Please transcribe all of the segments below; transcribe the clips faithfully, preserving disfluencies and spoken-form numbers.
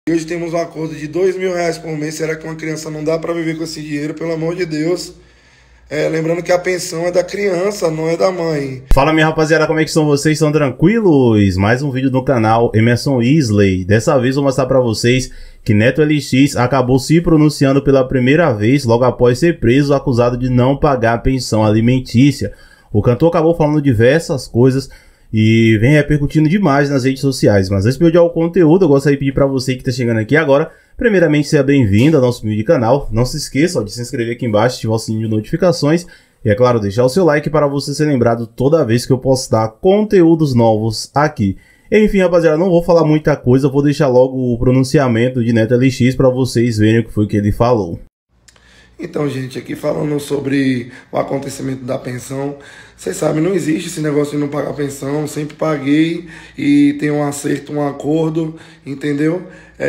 E hoje temos um acordo de dois mil reais por mês. Será que uma criança não dá para viver com esse dinheiro? Pelo amor de Deus. É, lembrando que a pensão é da criança, não é da mãe. Fala, minha rapaziada, como é que estão vocês? Estão tranquilos? Mais um vídeo no canal Emerson Isley. Dessa vez vou mostrar para vocês que Neto L X acabou se pronunciando pela primeira vez logo após ser preso, acusado de não pagar a pensão alimentícia. O cantor acabou falando diversas coisas e vem repercutindo demais nas redes sociais. Mas antes de eu odiar o conteúdo, eu gostaria de pedir para você que está chegando aqui agora, primeiramente, seja bem-vindo ao nosso vídeo canal. Não se esqueça ó, de se inscrever aqui embaixo, ativar o sininho de notificações e, é claro, deixar o seu like para você ser lembrado toda vez que eu postar conteúdos novos aqui. Enfim, rapaziada, não vou falar muita coisa, vou deixar logo o pronunciamento de Neto L X para vocês verem o que foi que ele falou. Então, gente, aqui falando sobre o acontecimento da pensão, vocês sabem, não existe esse negócio de não pagar pensão, sempre paguei e tem um acerto, um acordo, entendeu?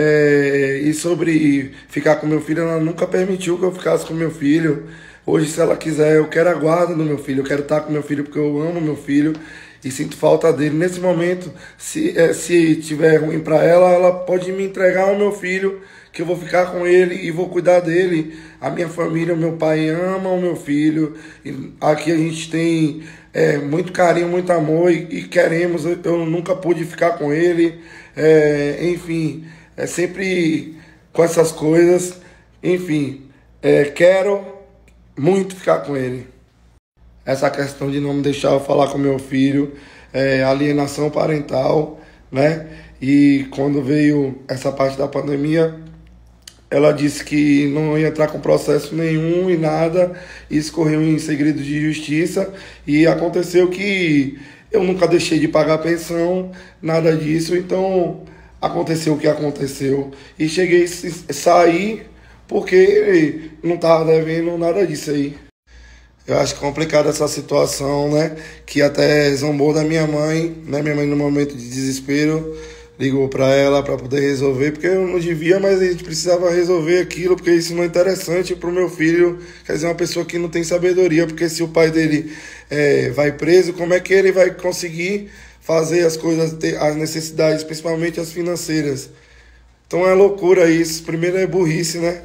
É, e sobre ficar com meu filho, ela nunca permitiu que eu ficasse com meu filho. Hoje, se ela quiser, eu quero a guarda do meu filho, eu quero estar com meu filho porque eu amo meu filho e sinto falta dele. Nesse momento, se, é, se tiver ruim para ela, ela pode me entregar ao meu filho, que eu vou ficar com ele e vou cuidar dele. A minha família, o meu pai ama o meu filho. E aqui a gente tem é, muito carinho, muito amor e, e queremos. Eu, eu nunca pude ficar com ele. É, enfim, é sempre com essas coisas. Enfim, é, quero muito ficar com ele. Essa questão de não me deixar eu falar com meu filho, é, alienação parental, né? E quando veio essa parte da pandemia, ela disse que não ia entrar com processo nenhum e nada, isso correu em segredo de justiça, e aconteceu que eu nunca deixei de pagar pensão, nada disso, então aconteceu o que aconteceu. E cheguei a sair porque não estava devendo nada disso aí. Eu acho complicada essa situação, né? Que até zombou da minha mãe, né? Minha mãe, no momento de desespero, ligou para ela para poder resolver, porque eu não devia, mas a gente precisava resolver aquilo, porque isso não é interessante para o meu filho, quer dizer, uma pessoa que não tem sabedoria, porque se o pai dele é, vai preso, como é que ele vai conseguir fazer as coisas, ter as necessidades, principalmente as financeiras? Então é loucura isso, primeiro é burrice, né?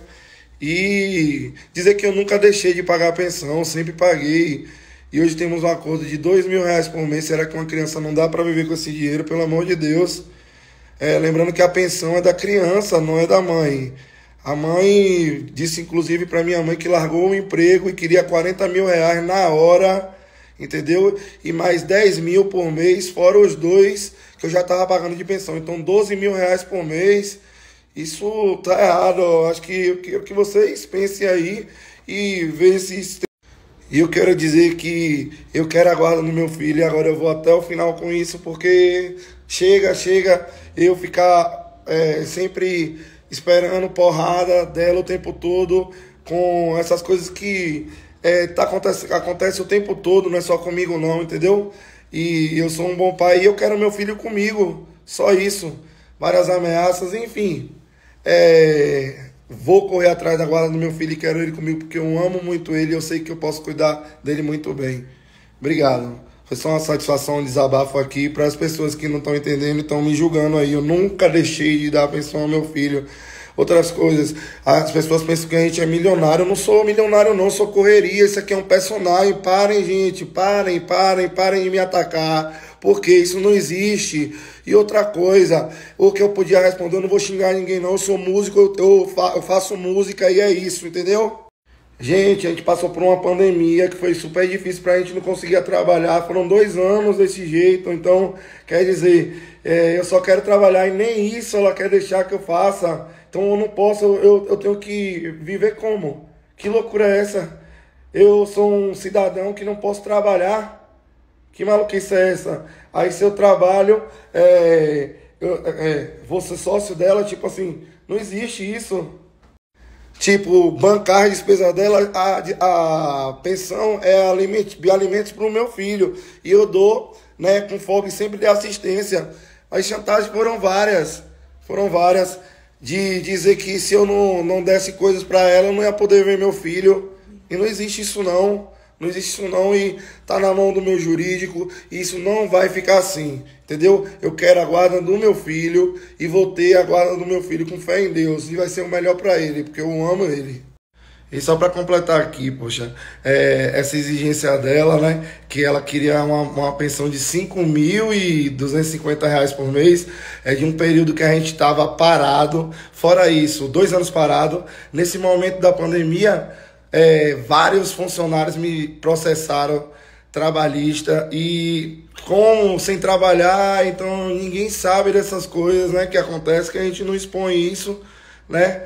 E dizer que eu nunca deixei de pagar a pensão, sempre paguei, e hoje temos um acordo de dois mil reais por mês. Será que uma criança não dá para viver com esse dinheiro? Pelo amor de Deus. É, lembrando que a pensão é da criança, não é da mãe. A mãe disse, inclusive, para minha mãe que largou o emprego e queria quarenta mil reais na hora, entendeu? E mais dez mil por mês, fora os dois que eu já estava pagando de pensão. Então, doze mil reais por mês. Isso tá errado. Eu acho que eu quero que vocês pensem aí e vejam se... E eu quero dizer que eu quero a guarda do meu filho e agora eu vou até o final com isso, porque chega, chega eu ficar é, sempre esperando porrada dela o tempo todo com essas coisas que é, tá, acontece, acontece o tempo todo, não é só comigo não, entendeu? E eu sou um bom pai e eu quero meu filho comigo, só isso. Várias ameaças, enfim. É... Vou correr atrás da guarda do meu filho e quero ele comigo porque eu amo muito ele e eu sei que eu posso cuidar dele muito bem. Obrigado. Foi só uma satisfação, um desabafo aqui para as pessoas que não estão entendendo e estão me julgando aí. Eu nunca deixei de dar pensão ao meu filho. Outras coisas, as pessoas pensam que a gente é milionário. Eu não sou milionário não, sou correria. Isso aqui é um personagem. Parem, gente, parem, parem, parem de me atacar, porque isso não existe. E outra coisa, o que eu podia responder, eu não vou xingar ninguém não, eu sou músico, eu, eu, fa eu faço música e é isso, entendeu? Gente, a gente passou por uma pandemia que foi super difícil pra gente não conseguir trabalhar, foram dois anos desse jeito, então, quer dizer, é, eu só quero trabalhar e nem isso ela quer deixar que eu faça, então eu não posso, eu, eu tenho que viver como? Que loucura é essa? Eu sou um cidadão que não posso trabalhar. Que maluquice é essa? Aí se eu trabalho, é, eu, é, vou ser sócio dela, tipo assim, não existe isso. Tipo, bancar a despesa dela, a, a pensão é alimentos, alimentos para o meu filho. E eu dou, né, com folga e sempre de assistência. As chantagens foram várias, foram várias. De dizer que se eu não, não desse coisas para ela, eu não ia poder ver meu filho. E não existe isso não. Não existe isso não e tá na mão do meu jurídico e isso não vai ficar assim, entendeu? Eu quero a guarda do meu filho e vou ter a guarda do meu filho com fé em Deus e vai ser o melhor para ele, porque eu amo ele. E só para completar aqui, poxa, é, essa exigência dela, né, que ela queria uma, uma pensão de cinco mil e duzentos e cinquenta reais por mês, é de um período que a gente estava parado, fora isso, dois anos parado. Nesse momento da pandemia, é, vários funcionários me processaram trabalhista e como sem trabalhar, então ninguém sabe dessas coisas, né, que acontece, que a gente não expõe isso, né,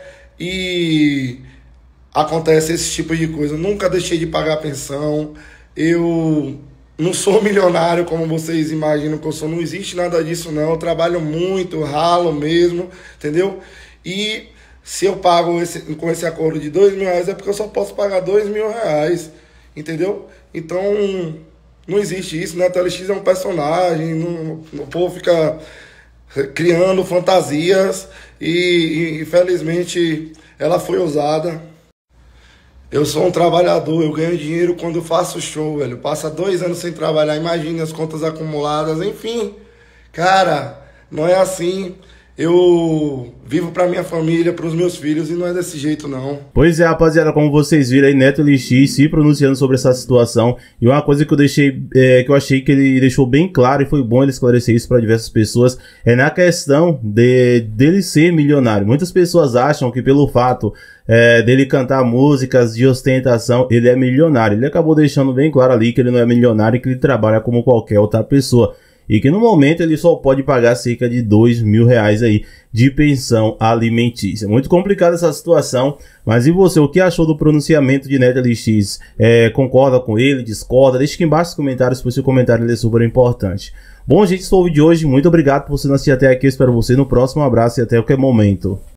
e acontece esse tipo de coisa. Eu nunca deixei de pagar pensão, eu não sou milionário como vocês imaginam que eu sou, não existe nada disso não, eu trabalho muito, ralo mesmo, entendeu? E se eu pago esse, com esse acordo de dois mil reais é porque eu só posso pagar dois mil reais, entendeu? Então não existe isso, né? Neto L X é um personagem, não, o povo fica criando fantasias e, e infelizmente ela foi usada. Eu sou um trabalhador, eu ganho dinheiro quando eu faço show, velho. Passa dois anos sem trabalhar, imagine as contas acumuladas, enfim. Cara, não é assim. Eu vivo pra minha família, pros meus filhos e não é desse jeito não. Pois é, rapaziada, como vocês viram aí, Neto L X se pronunciando sobre essa situação. E uma coisa que eu deixei, é, que eu achei que ele deixou bem claro e foi bom ele esclarecer isso para diversas pessoas, é na questão de dele ser milionário. Muitas pessoas acham que pelo fato é, dele cantar músicas de ostentação, ele é milionário. Ele acabou deixando bem claro ali que ele não é milionário e que ele trabalha como qualquer outra pessoa. E que no momento ele só pode pagar cerca de dois mil reais aí de pensão alimentícia. Muito complicada essa situação, mas e você, o que achou do pronunciamento de Neto L X? É, concorda com ele, discorda? Deixa aqui embaixo nos comentários, pois seu comentário ele é super importante. Bom, gente, esse foi o vídeo de hoje. Muito obrigado por você assistir até aqui. Eu espero você no próximo. Um abraço e até qualquer momento.